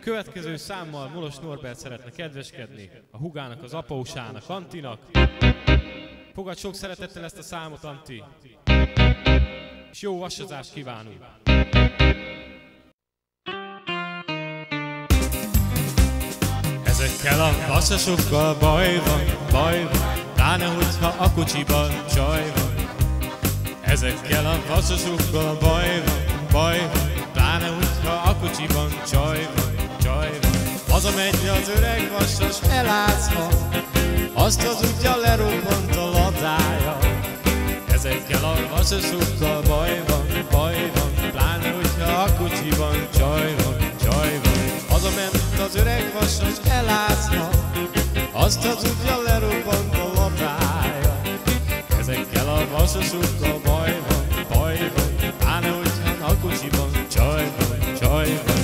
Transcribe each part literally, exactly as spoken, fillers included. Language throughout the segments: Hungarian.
következő számmal Molos Norbert szeretne kedveskedni a húgának, az apósának, Antinak. Fogad sok szeretettel ezt a számot, Anti, és jó vasazást kívánunk! Ezekkel a vasasokkal baj van, baj van, pláne hogyha a kocsiban csaj van. Ezekkel a vasasokkal baj van, baj van, pláne hogyha a kocsiban csaj van, csaj van. Hazamegy az öreg vasas elázva, azt az útja lerobbant a ladája. Ezekkel a vasasokkal baj van, baj van, pláne hogyha a kocsiban csaj van, csaj van. Hazament az öreg vasas elázva, azt az útja lerobbant a ladája. Ezekkel a vasasokkal baj van, baj van, pláne hogyha a kocsiban csaj van, csaj van.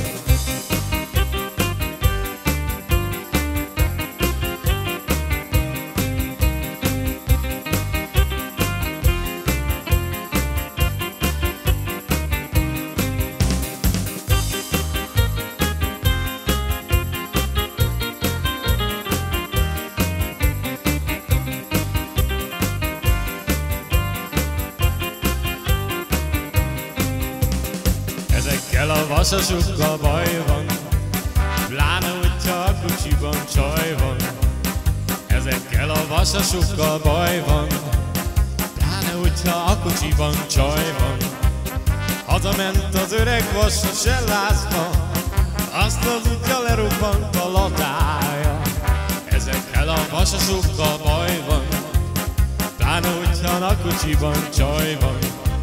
Ezekkel a vasasokkal baj van, pláne hogyha a kocsiban csaj van. Ezekkel a vasasokkal baj van, pláne hogyha a kocsiban csaj van. Hazament az öreg vasas elázva, azt az útja lerobbant a ladája. Ezekkel a vasasokkal baj van, pláne hogyha a kocsiban csaj van.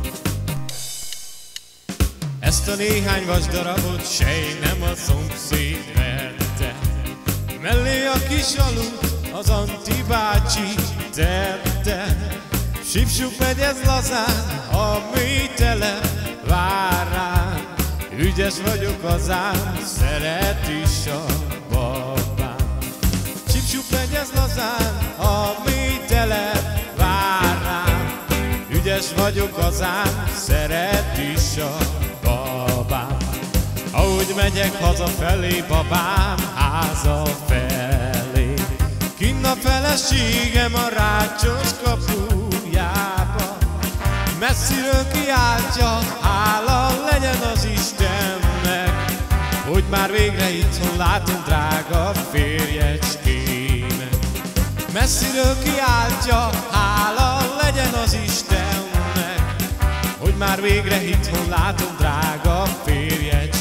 Ezt a néhány vasdarabot sej nem a szomszéd verte, mellé a kis alut az Anti bácsi tette. Sipsup megy ez lazán, a mély telep vár rám. Ügyes vagyok az ám, szeret is a babám. Sipsup megy ez lazán, a mély telep vár rám. Ügyes vagyok az ám, szeret is a babám. Ahogy megyek hazafelé, babám háza felé, kinn a feleségem a rácsos kapujába. Messziről kiáltja, hála legyen az Istennek, hogy már végre itthon látom drága férjecskémet. Messziről kiáltja, hála legyen az Istennek, hogy már végre itthon látom drága férjecskémet.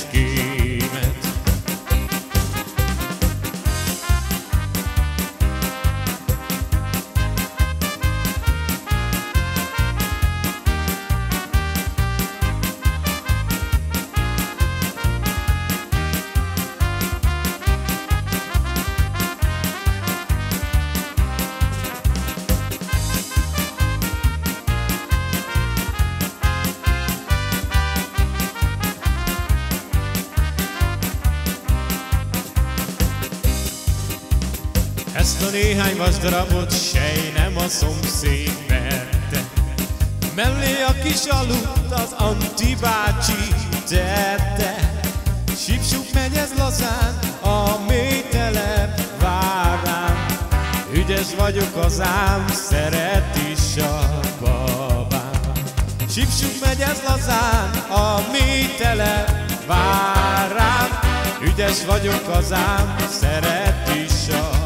Ezt a néhány vasdarabot sej nem a szomszéd verte, mellé a kis alut az Anti bácsi tette. Sipsup megy ez lazán, a mély telep vár rám. Ügyes vagyok az ám, szeret is a babám. Sipsup megy ez lazán, a mély telep vár rám. Ügyes vagyok az ám, szeret is a